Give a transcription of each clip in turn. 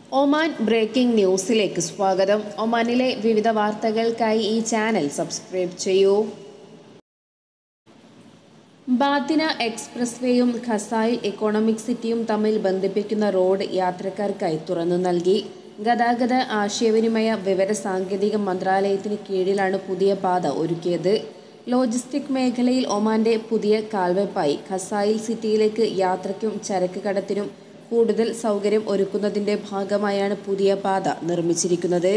Oman breaking ന്യൂസിലേക്ക് സ്വാഗതം. ഒമാനിലെ വിവിധ വാർത്തകൾക്കായി ഈ ചാനൽ സബ്സ്ക്രൈബ് ചെയ്യൂ. ബാത്തിന എക്സ്പ്രസ് വേയും ഖസായിൽ ഇക്കോണമിക് സിറ്റിയും തമ്മിൽ ബന്ധിപ്പിക്കുന്ന റോഡ് യാത്രക്കാർക്കായി തുറന്നു നൽകി. ഗതാഗത ആശയവിനിമയ വിവര സാങ്കേതിക മന്ത്രാലയത്തിന് കീഴിലാണ് പുതിയ പാത ഒരുക്കിയത്. ലോജിസ്റ്റിക് മേഖലയിൽ ഒമാന്റെ പുതിയ കാൽവെപ്പായി ഖസായിൽ സിറ്റിയിലേക്ക് യാത്രയ്ക്കും ചരക്ക് കടത്തിനും കൂടുതൽ സൗകര്യം ഒരുക്കുന്നതിന്റെ ഭാഗമായാണ് പുതിയ പാത നിർമ്മിച്ചിരിക്കുന്നത്.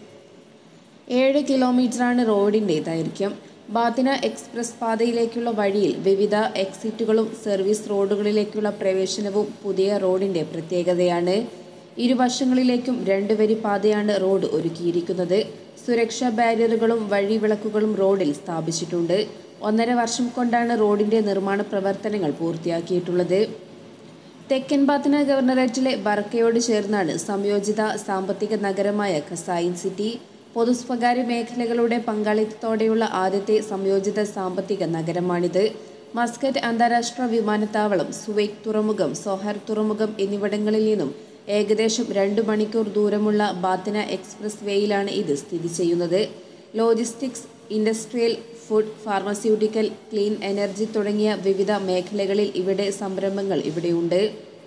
7 കിലോമീറ്ററാണ് റോഡിന്റെ ദൈർഘ്യം. ബാത്തിന എക്സ്പ്രസ് പാതയിലേക്കുള്ള വഴിയിൽ വിവിധ എക്സിറ്റുകളും സർവീസ് റോഡുകളിലേക്കുള്ള പ്രവേശനവും പുതിയ റോഡിന്റെ പ്രത്യേകതയാണ്. ഇരുവശങ്ങളിലേക്കും 2 വരി പാതയാണ് റോഡ് ഒരുക്കിയിരിക്കുന്നത്. സുരക്ഷാ ബാരിയറുകളും വഴിവിളക്കുകളും റോഡിൽ സ്ഥാപിച്ചിട്ടുണ്ട്. 1.5 വർഷം കൊണ്ടാണ് റോഡിന്റെ നിർമ്മാണ പ്രവർത്തനങ്ങൾ പൂർത്തിയാക്കിയിട്ടുള്ളത്. തെക്കൻ ബാത്തിന ഗവർണറേറ്റിലെ ബർക്കയോട് ചേർന്നാണ് സംയോജിത സാമ്പത്തിക നഗരമായ ഖസായിൻ സിറ്റി. പൊതുസ്വകാര്യ മേഖലകളുടെ പങ്കാളിത്തത്തോടെയുള്ള ആദ്യത്തെ സംയോജിത സാമ്പത്തിക നഗരമാണിത്. മസ്കറ്റ് അന്താരാഷ്ട്ര വിമാനത്താവളം, സുവൈക്ക് തുറമുഖം, സോഹർ തുറമുഖം എന്നിവിടങ്ങളിൽ നിന്നും ഏകദേശം 2 മണിക്കൂർ ദൂരമുള്ള ബാത്തിന എക്സ്പ്രസ് വേയിലാണ് ഇത് സ്ഥിതി ചെയ്യുന്നത്. Logistics, industrial, food, pharmaceutical, clean energy തുടങ്ങിയ വിവിധ മേഖലകളിൽ ഇവിടെ സംരംഭങ്ങൾ ഇവിടെയുണ്ട്.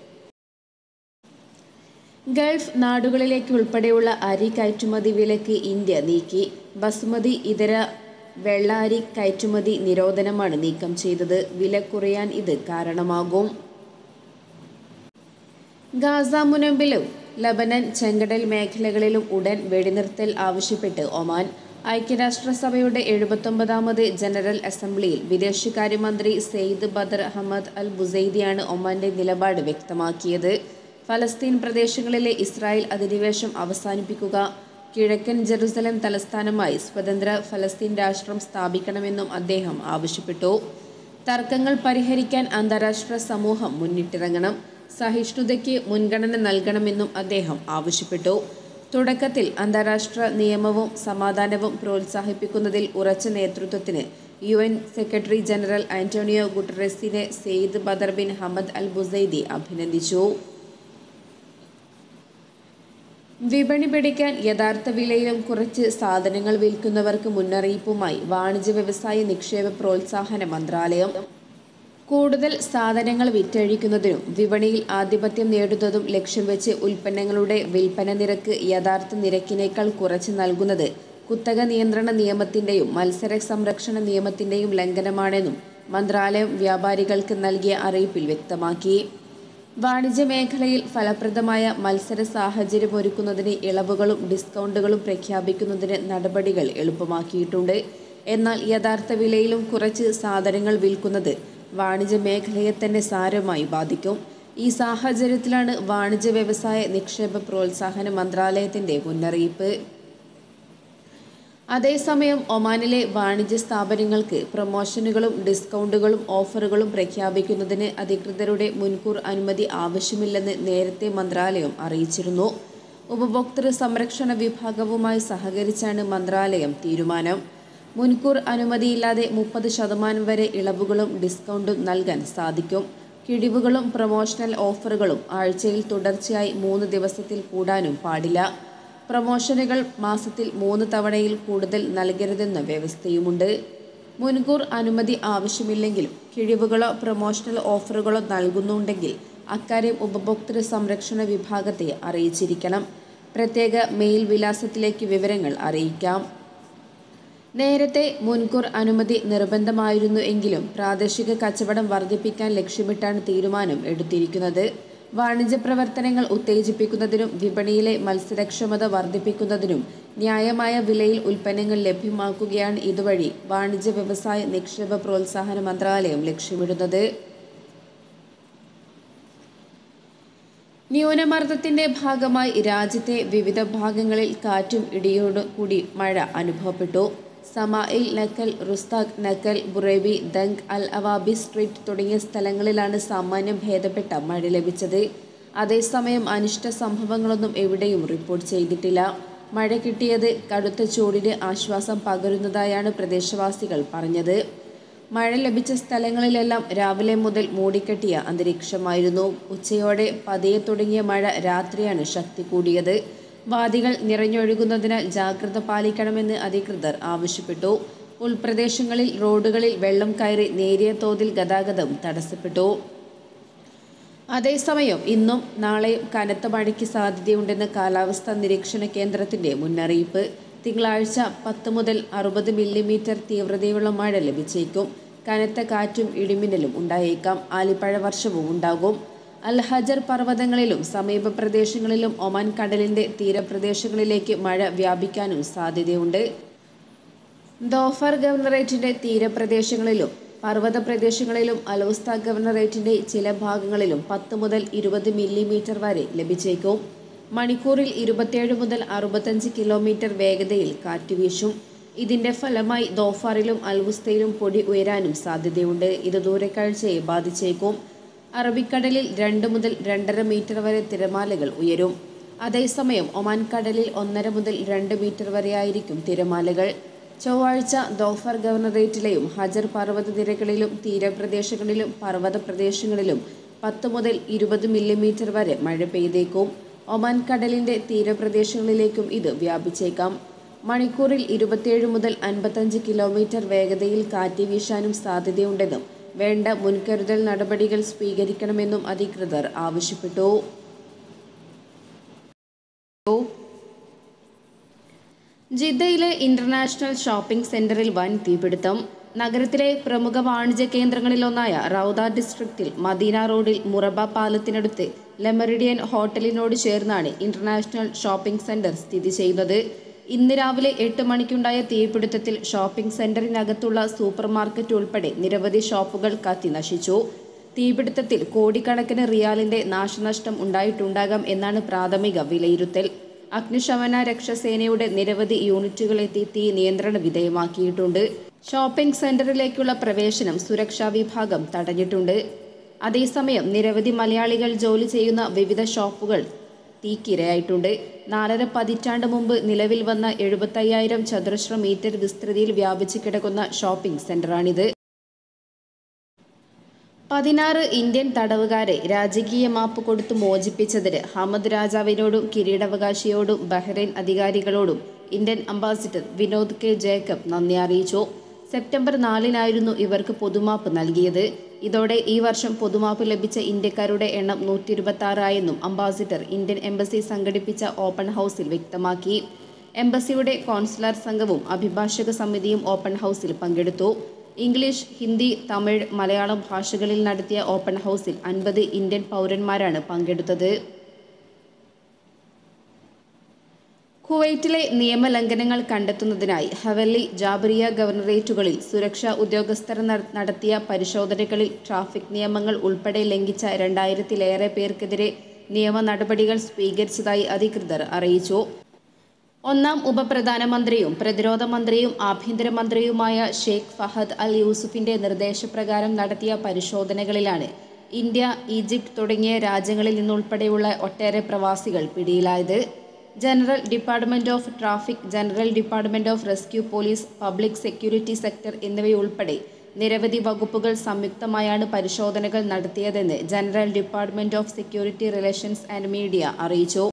ഗൾഫ് നാടുകളിലേക്ക് ഉൾപ്പെടെയുള്ള അരി കയറ്റുമതി വിലക്ക് ഇന്ത്യ നീക്കി. ബസുമതി ഇതര വെള്ള അരി കയറ്റുമതി നിരോധനമാണ് നീക്കം ചെയ്തത്. വില കുറയാൻ ഇത് കാരണമാകും. ഗാസ മുനമ്പിലും ലബനൻ ചെങ്കടൽ മേഖലകളിലും ഉടൻ വെടിനിർത്തൽ ആവശ്യപ്പെട്ട് ഒമാൻ. ഐക്യരാഷ്ട്രസഭയുടെ 79ാമത് ജനറൽ അസംബ്ലിയിൽ വിദേശകാര്യമന്ത്രി സെയ്ദ് ബദർ ഹമദ് അൽ ബുസൈദിയാണ് ഒമാന്റെ നിലപാട് വ്യക്തമാക്കിയത്. ഫലസ്തീൻ പ്രദേശങ്ങളിലെ ഇസ്രായേൽ അധിനിവേശം അവസാനിപ്പിക്കുക, കിഴക്കൻ ജെറുസലം തലസ്ഥാനമായി സ്വതന്ത്ര ഫലസ്തീൻ രാഷ്ട്രം സ്ഥാപിക്കണമെന്നും അദ്ദേഹം ആവശ്യപ്പെട്ടു. തർക്കങ്ങൾ പരിഹരിക്കാൻ അന്താരാഷ്ട്ര സമൂഹം മുന്നിട്ടിറങ്ങണം, സഹിഷ്ണുതയ്ക്ക് മുൻഗണന നൽകണമെന്നും അദ്ദേഹം ആവശ്യപ്പെട്ടു. തുടക്കത്തിൽ അന്താരാഷ്ട്ര നിയമവും സമാധാനവും പ്രോത്സാഹിപ്പിക്കുന്നതിൽ ഉറച്ച നേതൃത്വത്തിന് UN സെക്രട്ടറി ജനറൽ ആന്റോണിയോ ഗുട്ടറസിനെ Sayyid Badr bin Hamad Al Busaidi അഭിനന്ദിച്ചു. വിപണി പിടിക്കാൻ യഥാർത്ഥ വിലയിലും കുറച്ച് സാധനങ്ങൾ വിൽക്കുന്നവർക്ക് മുന്നറിയിപ്പുമായി വാണിജ്യ വ്യവസായ നിക്ഷേപ പ്രോത്സാഹന മന്ത്രാലയം. കൂടുതൽ സാധനങ്ങൾ വിറ്റഴിക്കുന്നതിനും വിപണിയിൽ ആധിപത്യം നേടുന്നതും ലക്ഷ്യം വെച്ച് ഉൽപ്പന്നങ്ങളുടെ വിൽപ്പന നിരക്ക് യഥാർത്ഥ നിരക്കിനേക്കാൾ കുറച്ച് നൽകുന്നത് കുത്തക നിയന്ത്രണ നിയമത്തിന്റെയും മത്സര സംരക്ഷണ നിയമത്തിന്റെയും ലംഘനമാണെന്നും മന്ത്രാലയം വ്യാപാരികൾക്ക് നൽകിയ അറിയിപ്പിൽ വ്യക്തമാക്കി. വാണിജ്യ മേഖലയിൽ ഫലപ്രദമായ മത്സര സാഹചര്യമൊരുക്കുന്നതിന് ഇളവുകളും ഡിസ്കൗണ്ടുകളും പ്രഖ്യാപിക്കുന്നതിന് നടപടികൾ എളുപ്പമാക്കിയിട്ടുണ്ട്. എന്നാൽ യഥാർത്ഥ വിലയിലും കുറച്ച് സാധനങ്ങൾ വിൽക്കുന്നത് വാണിജ്യ മേഖലയെ തന്നെ സാരമായി ബാധിക്കും. ഈ സാഹചര്യത്തിലാണ് വാണിജ്യ വ്യവസായ നിക്ഷേപ പ്രോത്സാഹന മന്ത്രാലയത്തിന്റെ മുന്നറിയിപ്പ്. അതേസമയം ഒമാനിലെ വാണിജ്യ സ്ഥാപനങ്ങൾക്ക് പ്രമോഷനുകളും ഡിസ്കൗണ്ടുകളും ഓഫറുകളും പ്രഖ്യാപിക്കുന്നതിന് അധികൃതരുടെ മുൻകൂർ അനുമതി ആവശ്യമില്ലെന്ന് നേരത്തെ മന്ത്രാലയം അറിയിച്ചിരുന്നു. ഉപഭോക്തൃ സംരക്ഷണ വിഭാഗവുമായി സഹകരിച്ചാണ് മന്ത്രാലയം തീരുമാനം. മുൻകൂർ അനുമതിയില്ലാതെ 30% വരെ ഇളവുകളും ഡിസ്കൗണ്ടും നൽകാൻ സാധിക്കും. കിഴിവുകളും പ്രമോഷണൽ ഓഫറുകളും ആഴ്ചയിൽ തുടർച്ചയായി 3 ദിവസത്തിൽ കൂടാനും പാടില്ല. പ്രമോഷനുകൾ മാസത്തിൽ 3 തവണയിൽ കൂടുതൽ നൽകരുതെന്ന വ്യവസ്ഥയുമുണ്ട്. മുൻകൂർ അനുമതി ആവശ്യമില്ലെങ്കിലും കിഴിവുകളോ പ്രമോഷണൽ ഓഫറുകളോ നൽകുന്നുണ്ടെങ്കിൽ അക്കാര്യം ഉപഭോക്തൃ സംരക്ഷണ വിഭാഗത്തെ അറിയിച്ചിരിക്കണം. പ്രത്യേക മെയിൽ വിലാസത്തിലേക്ക് വിവരങ്ങൾ അറിയിക്കാം. നേരത്തെ മുൻകൂർ അനുമതി നിർബന്ധമായിരുന്നു എങ്കിലും പ്രാദേശിക കച്ചവടം വർദ്ധിപ്പിക്കാൻ ലക്ഷ്യമിട്ടാണ് തീരുമാനം എടുത്തിരിക്കുന്നത്. വാണിജ്യ പ്രവർത്തനങ്ങൾ ഉത്തേജിപ്പിക്കുന്നതിനും വിപണിയിലെ മത്സരക്ഷമത വർദ്ധിപ്പിക്കുന്നതിനും ന്യായമായ വിലയിൽ ഉൽപ്പന്നങ്ങൾ ലഭ്യമാക്കുകയാണ് ഇതുവഴി വാണിജ്യ വ്യവസായ നിക്ഷേപ പ്രോത്സാഹന മന്ത്രാലയം ലക്ഷ്യമിടുന്നത്. ന്യൂനമർദ്ദത്തിന്റെ ഭാഗമായി രാജ്യത്തെ വിവിധ ഭാഗങ്ങളിൽ കാറ്റും ഇടിയോടും കൂടി മഴ അനുഭവപ്പെട്ടു. സമായിൽ, നക്കൽ, റുസ്താഖ്, നക്കൽ, ബുറേബി, ദങ്, അൽ അവാബി സ്ട്രീറ്റ് തുടങ്ങിയ സ്ഥലങ്ങളിലാണ് സാമാന്യം ഭേദപ്പെട്ട മഴ ലഭിച്ചത്. അതേസമയം അനിഷ്ട സംഭവങ്ങളൊന്നും എവിടെയും റിപ്പോർട്ട് ചെയ്തിട്ടില്ല. മഴ കിട്ടിയത് കടുത്ത ചൂടിന് ആശ്വാസം പകരുന്നതായാണ് പ്രദേശവാസികൾ പറഞ്ഞത്. മഴ ലഭിച്ച സ്ഥലങ്ങളിലെല്ലാം രാവിലെ മുതൽ മൂടിക്കെട്ടിയ അന്തരീക്ഷമായിരുന്നു. ഉച്ചയോടെ പതിയെ തുടങ്ങിയ മഴ രാത്രിയാണ് ശക്തി കൂടിയത്. വാദികൾ നിറഞ്ഞൊഴുകുന്നതിനാൽ ജാഗ്രത പാലിക്കണമെന്ന് അധികൃതർ ആവശ്യപ്പെട്ടു. ഉൾപ്രദേശങ്ങളിൽ റോഡുകളിൽ വെള്ളം കയറി നേരിയ തോതിൽ ഗതാഗതം തടസ്സപ്പെട്ടു. അതേസമയം ഇന്നും നാളെയും കനത്ത മഴയ്ക്ക് സാധ്യതയുണ്ടെന്ന് കാലാവസ്ഥാ നിരീക്ഷണ കേന്ദ്രത്തിന്റെ മുന്നറിയിപ്പ്. തിങ്കളാഴ്ച 10 മുതൽ 60 മില്ലിമീറ്റർ തീവ്രതയുള്ള മഴ ലഭിച്ചേക്കും. കനത്ത കാറ്റും ഇടിമിന്നലും ഉണ്ടായേക്കാം. ആലിപ്പഴ വർഷവും ഉണ്ടാകും. അൽ-ഹജർ പർവ്വതങ്ങളിലും സമീപ പ്രദേശങ്ങളിലും ഒമാൻ കടലിന്റെ തീരപ്രദേശങ്ങളിലേക്ക് മഴ വ്യാപിക്കാനും സാധ്യതയുണ്ട്. ധോഫർ ഗവർണറേറ്റിന്റെ തീരപ്രദേശങ്ങളിലും പർവ്വത പ്രദേശങ്ങളിലും അലൗസ്ത ഗവർണറേറ്റിന്റെ ചില ഭാഗങ്ങളിലും 10 മുതൽ 20 മില്ലിമീറ്റർ വരെ ലഭിച്ചേക്കും. മണിക്കൂറിൽ 27 മുതൽ 65 കിലോമീറ്റർ വേഗതയിൽ കാറ്റ് വീശും. ഇതിന്റെ ഫലമായി ധോഫറിലും അൽവുസ്തയിലും പൊടി ഉയരാനും സാധ്യതയുണ്ട്. ഇത് ദൂരക്കാഴ്ചയെ ബാധിച്ചേക്കും. അറബിക്കടലിൽ 2 മുതൽ 2.5 മീറ്റർ വരെ തിരമാലകൾ ഉയരും. അതേസമയം ഒമാൻ കടലിൽ 1.5 മുതൽ 2 മീറ്റർ വരെയായിരിക്കും തിരമാലകൾ. ചൊവ്വാഴ്ച ധോഫർ ഗവർണറേറ്റിലെയും ഹജർ പർവ്വത നിരകളിലും തീരപ്രദേശങ്ങളിലും പർവ്വത പ്രദേശങ്ങളിലും 10 മുതൽ 20 മില്ലിമീറ്റർ വരെ മഴ പെയ്തേക്കും. ഒമാൻ കടലിന്റെ തീരപ്രദേശങ്ങളിലേക്കും ഇത് വ്യാപിച്ചേക്കാം. മണിക്കൂറിൽ 27 മുതൽ 55 കിലോമീറ്റർ വേഗതയിൽ കാറ്റ് വീശാനും സാധ്യതയുണ്ടെന്നും വേണ്ട മുൻകരുതൽ നടപടികൾ സ്വീകരിക്കണമെന്നും അധികൃതർ ആവശ്യപ്പെട്ടു. ജിദ്ദയിലെ ഇന്റർനാഷണൽ ഷോപ്പിംഗ് സെന്ററിൽ വൻ തീപിടുത്തം. നഗരത്തിലെ പ്രമുഖ വാണിജ്യ കേന്ദ്രങ്ങളിലൊന്നായ റൗദ ഡിസ്ട്രിക്റ്റിൽ മദീന റോഡിൽ മുറബ പാലത്തിനടുത്ത് ലെമറിഡിയൻ ഹോട്ടലിനോട് ചേർന്നാണ് ഇന്റർനാഷണൽ ഷോപ്പിംഗ് സെന്റർ സ്ഥിതി ചെയ്യുന്നത്. ഇന്ന് രാവിലെ 8 മണിക്കുണ്ടായ തീപിടുത്തത്തിൽ ഷോപ്പിംഗ് സെന്ററിനകത്തുള്ള സൂപ്പർ മാർക്കറ്റ് ഉൾപ്പെടെ നിരവധി ഷോപ്പുകൾ കത്തി നശിച്ചു. തീപിടുത്തത്തിൽ കോടിക്കണക്കിന് റിയാലിന്റെ നാശനഷ്ടം ഉണ്ടായിട്ടുണ്ടാകാം എന്നാണ് പ്രാഥമിക വിലയിരുത്തൽ. അഗ്നിശമന രക്ഷാസേനയുടെ നിരവധി യൂണിറ്റുകൾ എത്തി തീ നിയന്ത്രണ വിധേയമാക്കിയിട്ടുണ്ട്. ഷോപ്പിംഗ് സെന്ററിലേക്കുള്ള പ്രവേശനം സുരക്ഷാ വിഭാഗം തടഞ്ഞിട്ടുണ്ട്. അതേസമയം നിരവധി മലയാളികൾ ജോലി ചെയ്യുന്ന വിവിധ ഷോപ്പുകൾ തീക്കിരയായിട്ടുണ്ട്. 4.5 പതിറ്റാണ്ട് മുമ്പ് നിലവിൽ വന്ന 75,000 ചതുരശ്ര മീറ്റർ വിസ്തൃതിയിൽ വ്യാപിച്ചു കിടക്കുന്ന ഷോപ്പിംഗ് സെന്ററാണിത്. 16 ഇന്ത്യൻ തടവുകാരെ രാജകീയ മാപ്പ് കൊടുത്തു മോചിപ്പിച്ചതിന് ഹമദ് രാജാവിനോടും കിരീടാവകാശിയോടും ബഹ്റൈൻ അധികാരികളോടും Indian ambassador Vinod K Jacob നന്ദി അറിയിച്ചു. സെപ്റ്റംബർ 4-നായിരുന്നു ഇവർക്ക് പൊതുമാപ്പ് നൽകിയത്. ഇതോടെ ഈ വർഷം പൊതുമാപ്പ് ലഭിച്ച ഇന്ത്യക്കാരുടെ എണ്ണം 126 ആയെന്നും അംബാസിഡർ ഇന്ത്യൻ എംബസി സംഘടിപ്പിച്ച ഓപ്പൺ ഹൗസിൽ വ്യക്തമാക്കി. എംബസിയുടെ കോൺസുലർ സംഘവും അഭിഭാഷക സമിതിയും ഓപ്പൺ ഹൗസിൽ പങ്കെടുത്തു. ഇംഗ്ലീഷ്, ഹിന്ദി, തമിഴ്, മലയാളം ഭാഷകളിൽ നടത്തിയ ഓപ്പൺ ഹൗസിൽ 50 ഇന്ത്യൻ പൗരന്മാരാണ് പങ്കെടുത്തത്. കുവൈറ്റിലെ നിയമലംഘനങ്ങൾ കണ്ടെത്തുന്നതിനായി ഹവല്ലി, ജാബറിയ ഗവർണറേറ്റുകളിൽ സുരക്ഷാ ഉദ്യോഗസ്ഥർ നടത്തിയ പരിശോധനകളിൽ ട്രാഫിക് നിയമങ്ങൾ ഉൾപ്പെടെ ലംഘിച്ച 2000-ലേറെ പേർക്കെതിരെ നിയമ നടപടികൾ സ്വീകരിച്ചതായി അധികൃതർ അറിയിച്ചു. 1-ാം ഉപപ്രധാനമന്ത്രിയും പ്രതിരോധ മന്ത്രിയും ആഭ്യന്തരമന്ത്രിയുമായ ഷെയ്ഖ് ഫഹദ് അൽ യൂസുഫിന്റെ നിർദ്ദേശപ്രകാരം നടത്തിയ പരിശോധനകളിലാണ് ഇന്ത്യ, ഈജിപ്ത് തുടങ്ങിയ രാജ്യങ്ങളിൽ നിന്നുൾപ്പെടെയുള്ള ഒട്ടേറെ പ്രവാസികൾ പിടിയിലായത്. General department of traffic, general department of rescue police, public security sector എന്നിവയുൾപ്പെടെ നിരവധി വകുപ്പുകൾ സംയുക്തമായാണ് പരിശോധനകൾ നടത്തിയതെന്ന് general department of security relations and media അറിയിച്ചു.